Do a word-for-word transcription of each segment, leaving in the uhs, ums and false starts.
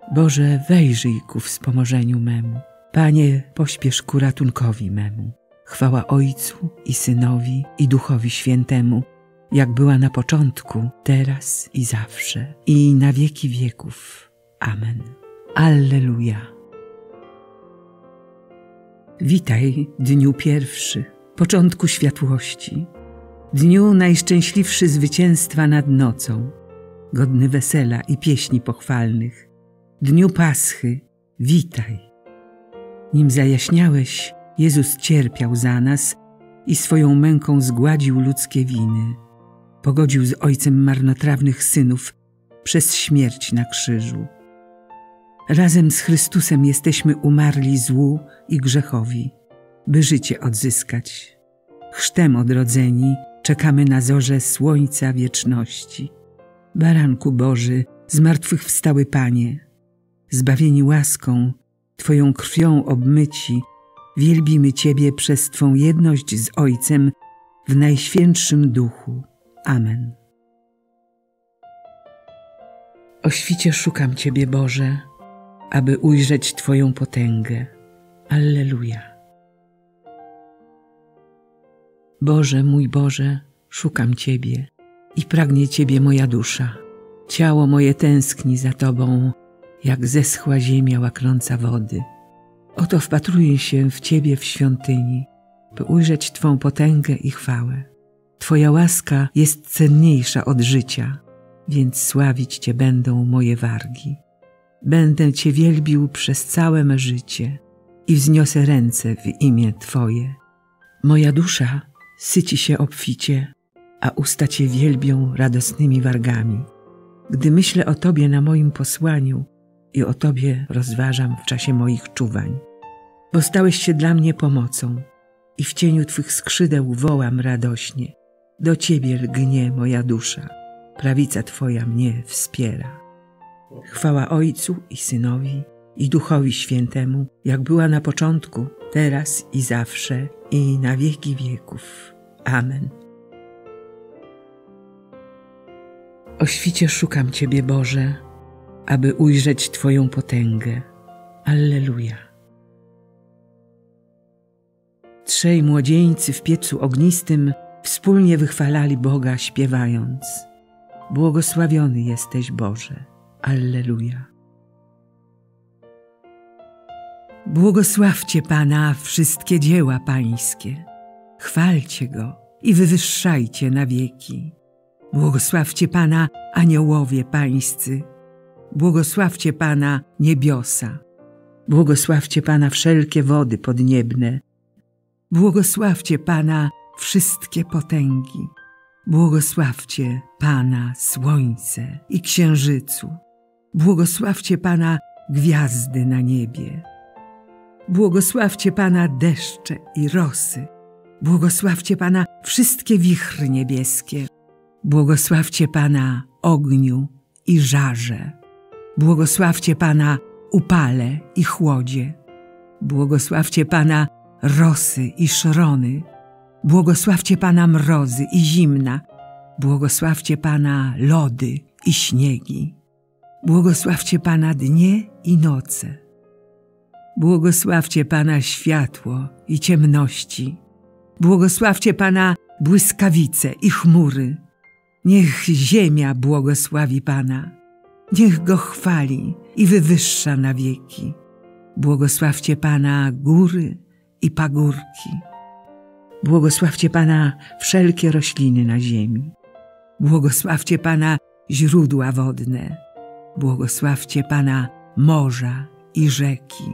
Boże, wejrzyj ku wspomożeniu memu. Panie, pośpiesz ku ratunkowi memu. Chwała Ojcu i Synowi i Duchowi Świętemu, jak była na początku, teraz i zawsze, i na wieki wieków. Amen. Alleluja. Witaj, dniu pierwszy, początku światłości, dniu najszczęśliwszy zwycięstwa nad nocą, godny wesela i pieśni pochwalnych, dniu Paschy, witaj. Nim zajaśniałeś, Jezus cierpiał za nas i swoją męką zgładził ludzkie winy. Pogodził z Ojcem marnotrawnych synów przez śmierć na krzyżu. Razem z Chrystusem jesteśmy umarli złu i grzechowi, by życie odzyskać. Chrztem odrodzeni czekamy na zorze słońca wieczności. Baranku Boży, zmartwychwstały Panie, zbawieni łaską, Twoją krwią obmyci, wielbimy Ciebie przez Twą jedność z Ojcem w Najświętszym Duchu. Amen. O świcie szukam Ciebie, Boże, aby ujrzeć Twoją potęgę. Alleluja. Boże, mój Boże, szukam Ciebie i pragnie Ciebie moja dusza. Ciało moje tęskni za Tobą, jak zeschła ziemia łaknąca wody. Oto wpatruję się w Ciebie w świątyni, by ujrzeć Twą potęgę i chwałę. Twoja łaska jest cenniejsza od życia, więc sławić Cię będą moje wargi. Będę Cię wielbił przez całe me życie i wzniosę ręce w imię Twoje. Moja dusza syci się obficie, a usta Cię wielbią radosnymi wargami. Gdy myślę o Tobie na moim posłaniu i o Tobie rozważam w czasie moich czuwań. Bo stałeś się dla mnie pomocą i w cieniu Twych skrzydeł wołam radośnie. Do Ciebie lgnie moja dusza, prawica Twoja mnie wspiera. Chwała Ojcu i Synowi i Duchowi Świętemu, jak była na początku, teraz i zawsze, i na wieki wieków. Amen. O świcie szukam Ciebie, Boże, aby ujrzeć Twoją potęgę. Alleluja. Trzej młodzieńcy w piecu ognistym wspólnie wychwalali Boga, śpiewając: Błogosławiony jesteś, Boże. Alleluja. Błogosławcie Pana wszystkie dzieła Pańskie. Chwalcie Go i wywyższajcie na wieki. Błogosławcie Pana aniołowie Pańscy. Błogosławcie Pana niebiosa. Błogosławcie Pana wszelkie wody podniebne. Błogosławcie Pana wszystkie potęgi. Błogosławcie Pana słońce i księżycu. Błogosławcie Pana gwiazdy na niebie. Błogosławcie Pana deszcze i rosy. Błogosławcie Pana wszystkie wichry niebieskie. Błogosławcie Pana ogniu i żarze. Błogosławcie Pana upale i chłodzie. Błogosławcie Pana rosy i szrony. Błogosławcie Pana mrozy i zimna. Błogosławcie Pana lody i śniegi. Błogosławcie Pana dnie i noce. Błogosławcie Pana światło i ciemności. Błogosławcie Pana błyskawice i chmury. Niech ziemia błogosławi Pana. Niech Go chwali i wywyższa na wieki. Błogosławcie Pana góry i pagórki. Błogosławcie Pana wszelkie rośliny na ziemi. Błogosławcie Pana źródła wodne. Błogosławcie Pana morza i rzeki.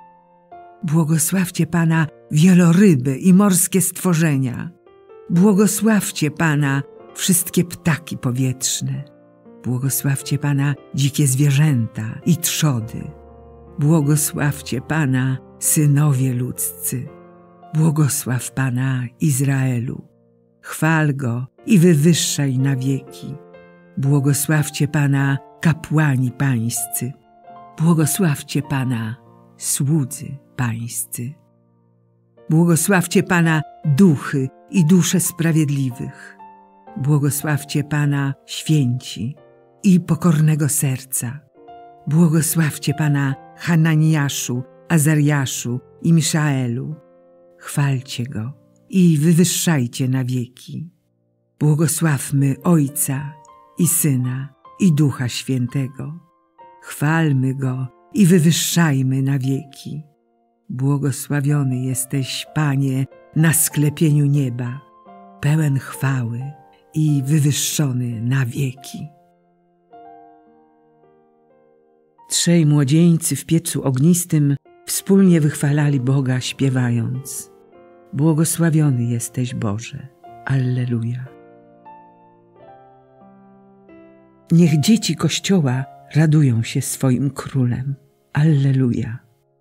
Błogosławcie Pana wieloryby i morskie stworzenia. Błogosławcie Pana wszystkie ptaki powietrzne. Błogosławcie Pana dzikie zwierzęta i trzody. Błogosławcie Pana synowie ludzcy. Błogosław Pana Izraelu. Chwal Go i wywyższaj na wieki. Błogosławcie Pana kapłani pańscy. Błogosławcie Pana słudzy pańscy. Błogosławcie Pana duchy i dusze sprawiedliwych. Błogosławcie Pana święci i pokornego serca. Błogosławcie Pana Hananiaszu, Azariaszu i Miszaelu. Chwalcie Go i wywyższajcie na wieki. Błogosławmy Ojca i Syna i Ducha Świętego. Chwalmy Go i wywyższajmy na wieki. Błogosławiony jesteś, Panie, na sklepieniu nieba, pełen chwały i wywyższony na wieki. Trzej młodzieńcy w piecu ognistym wspólnie wychwalali Boga, śpiewając: Błogosławiony jesteś, Boże. Alleluja. Niech dzieci Kościoła radują się swoim Królem. Alleluja.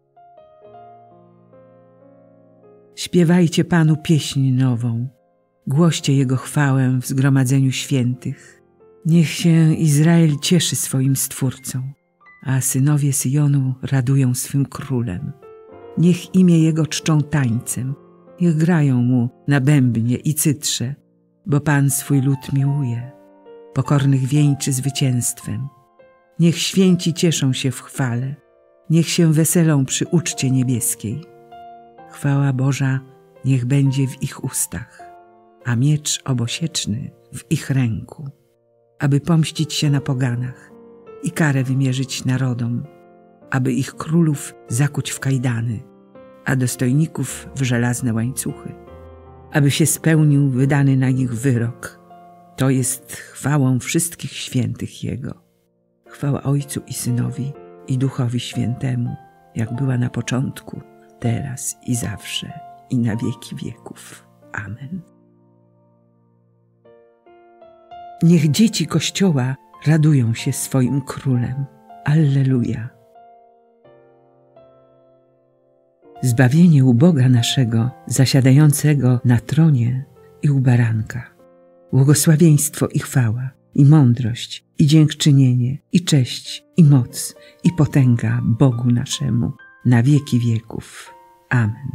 Śpiewajcie Panu pieśń nową, głoście Jego chwałę w zgromadzeniu świętych. Niech się Izrael cieszy swoim Stwórcą, a synowie Syjonu radują swym Królem. Niech imię Jego czczą tańcem, niech grają Mu na bębnie i cytrze, bo Pan swój lud miłuje, pokornych wieńczy zwycięstwem. Niech święci cieszą się w chwale, niech się weselą przy uczcie niebieskiej. Chwała Boża niech będzie w ich ustach, a miecz obosieczny w ich ręku, aby pomścić się na poganach i karę wymierzyć narodom, aby ich królów zakuć w kajdany, a dostojników w żelazne łańcuchy, aby się spełnił wydany na nich wyrok. To jest chwałą wszystkich świętych Jego. Chwała Ojcu i Synowi i Duchowi Świętemu, jak była na początku, teraz i zawsze, i na wieki wieków. Amen. Niech dzieci Kościoła radują się swoim Królem. Alleluja. Zbawienie u Boga naszego, zasiadającego na tronie i u Baranka. Błogosławieństwo i chwała, i mądrość, i dziękczynienie, i cześć, i moc, i potęga Bogu naszemu na wieki wieków. Amen.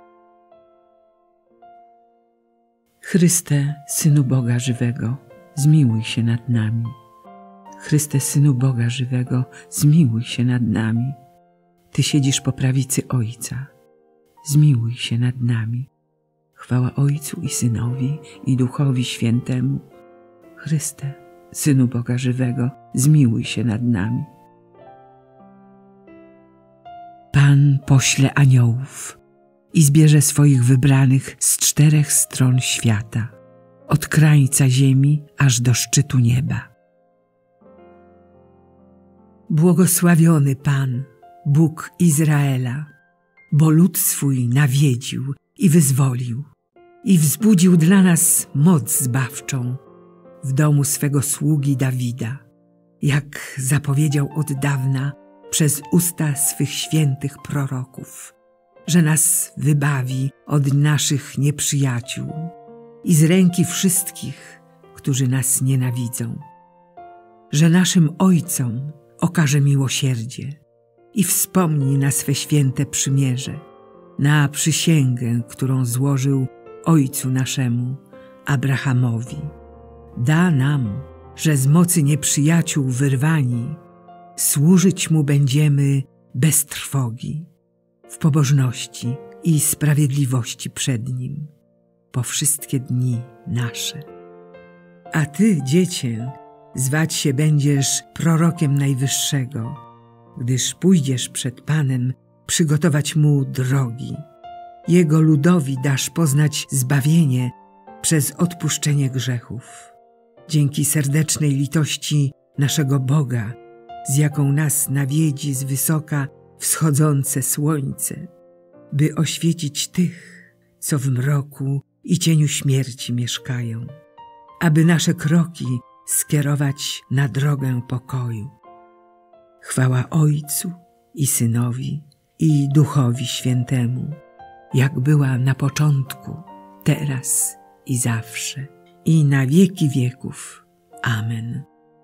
Chryste, Synu Boga żywego, zmiłuj się nad nami. Chryste, Synu Boga żywego, zmiłuj się nad nami. Ty siedzisz po prawicy Ojca, zmiłuj się nad nami. Chwała Ojcu i Synowi i Duchowi Świętemu. Chryste, Synu Boga żywego, zmiłuj się nad nami. Pan pośle aniołów i zbierze swoich wybranych z czterech stron świata, od krańca ziemi aż do szczytu nieba. Błogosławiony Pan, Bóg Izraela, bo lud swój nawiedził i wyzwolił i wzbudził dla nas moc zbawczą w domu swego sługi Dawida, jak zapowiedział od dawna przez usta swych świętych proroków, że nas wybawi od naszych nieprzyjaciół i z ręki wszystkich, którzy nas nienawidzą, że naszym ojcom okaże miłosierdzie i wspomni na swe święte przymierze, na przysięgę, którą złożył ojcu naszemu, Abrahamowi. Da nam, że z mocy nieprzyjaciół wyrwani, służyć Mu będziemy bez trwogi, w pobożności i sprawiedliwości przed Nim, po wszystkie dni nasze. A Ty, Dziecię, zwać się będziesz prorokiem Najwyższego, gdyż pójdziesz przed Panem przygotować Mu drogi. Jego ludowi dasz poznać zbawienie przez odpuszczenie grzechów. Dzięki serdecznej litości naszego Boga, z jaką nas nawiedzi z wysoka wschodzące słońce, by oświecić tych, co w mroku i cieniu śmierci mieszkają, aby nasze kroki skierować na drogę pokoju. Chwała Ojcu i Synowi i Duchowi Świętemu, jak była na początku, teraz i zawsze, i na wieki wieków. Amen.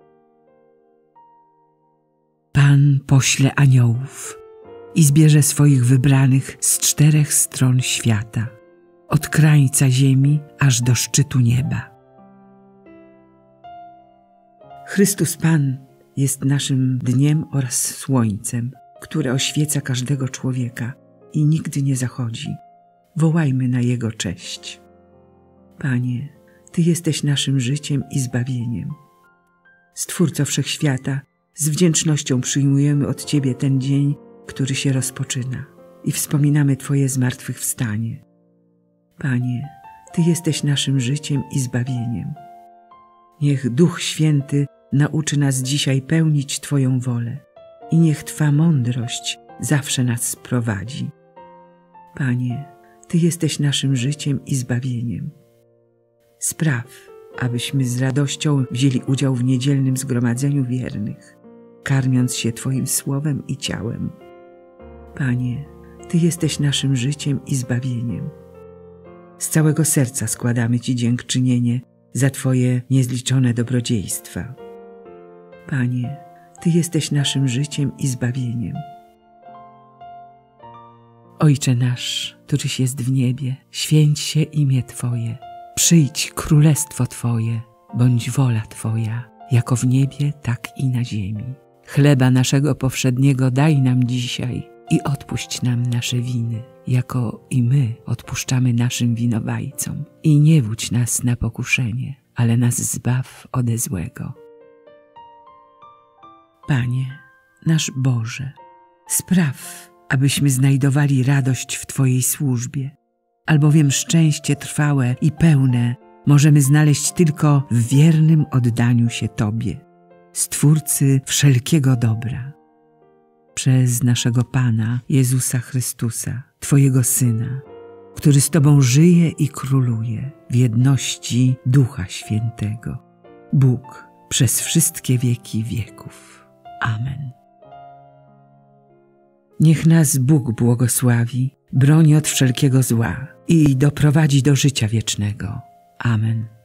Pan pośle aniołów i zbierze swoich wybranych z czterech stron świata, od krańca ziemi aż do szczytu nieba. Chrystus Pan jest naszym dniem oraz słońcem, które oświeca każdego człowieka i nigdy nie zachodzi. Wołajmy na Jego cześć. Panie, Ty jesteś naszym życiem i zbawieniem. Stwórco Wszechświata, z wdzięcznością przyjmujemy od Ciebie ten dzień, który się rozpoczyna i wspominamy Twoje zmartwychwstanie. Panie, Ty jesteś naszym życiem i zbawieniem. Niech Duch Święty nauczy nas dzisiaj pełnić Twoją wolę i niech Twa mądrość zawsze nas prowadzi. Panie, Ty jesteś naszym życiem i zbawieniem. Spraw, abyśmy z radością wzięli udział w niedzielnym zgromadzeniu wiernych, karmiąc się Twoim słowem i ciałem. Panie, Ty jesteś naszym życiem i zbawieniem. Z całego serca składamy Ci dziękczynienie za Twoje niezliczone dobrodziejstwa. Panie, Ty jesteś naszym życiem i zbawieniem. Ojcze nasz, któryś jest w niebie, święć się imię Twoje. Przyjdź królestwo Twoje, bądź wola Twoja, jako w niebie, tak i na ziemi. Chleba naszego powszedniego daj nam dzisiaj i odpuść nam nasze winy, jako i my odpuszczamy naszym winowajcom. I nie wódź nas na pokuszenie, ale nas zbaw ode złego. Panie, nasz Boże, spraw, abyśmy znajdowali radość w Twojej służbie, albowiem szczęście trwałe i pełne możemy znaleźć tylko w wiernym oddaniu się Tobie, Stwórcy wszelkiego dobra. Przez naszego Pana Jezusa Chrystusa, Twojego Syna, który z Tobą żyje i króluje w jedności Ducha Świętego, Bóg przez wszystkie wieki wieków. Amen. Niech nas Bóg błogosławi, broni od wszelkiego zła i doprowadzi do życia wiecznego. Amen.